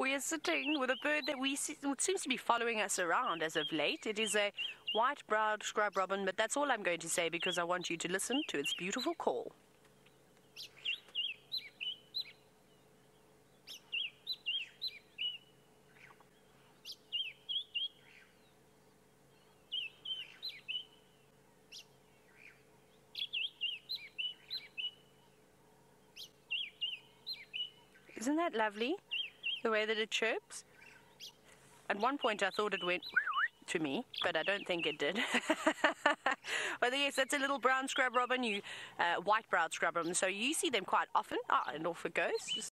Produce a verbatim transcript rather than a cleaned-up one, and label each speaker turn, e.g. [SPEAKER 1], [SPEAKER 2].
[SPEAKER 1] We are sitting with a bird that we see, it seems to be following us around as of late. It is a white-browed scrub robin, but that's all I'm going to say because I want you to listen to its beautiful call. Isn't that lovely, the way that it chirps? At one point I thought it went to me, but I don't think it did. But yes, that's a little brown scrub robin, you uh, white-browed scrub robin, so you see them quite often. Ah, and off it goes. Just